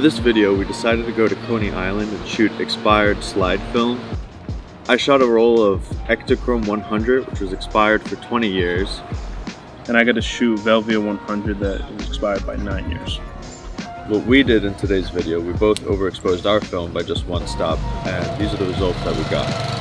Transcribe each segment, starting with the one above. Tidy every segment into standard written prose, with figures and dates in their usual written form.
this video, we decided to go to Coney Island and shoot expired slide film. I shot a roll of Ektachrome 100, which was expired for 20 years. And I got to shoot Velvia 100 that was expired by 9 years. What we did in today's video, we both overexposed our film by just one stop, and these are the results that we got.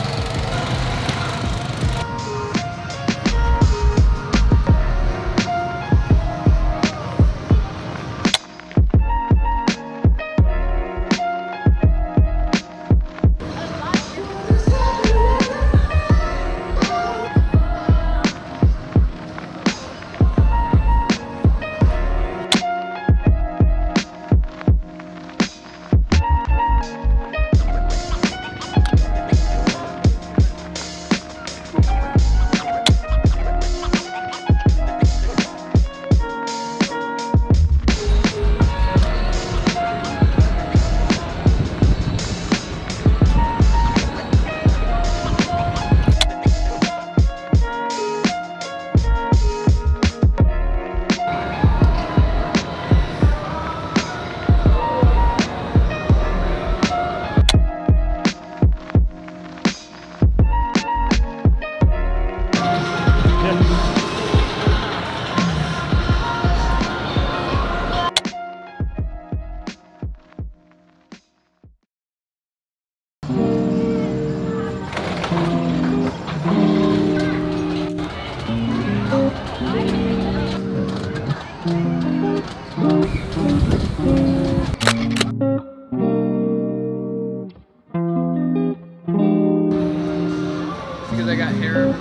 Because I got hair.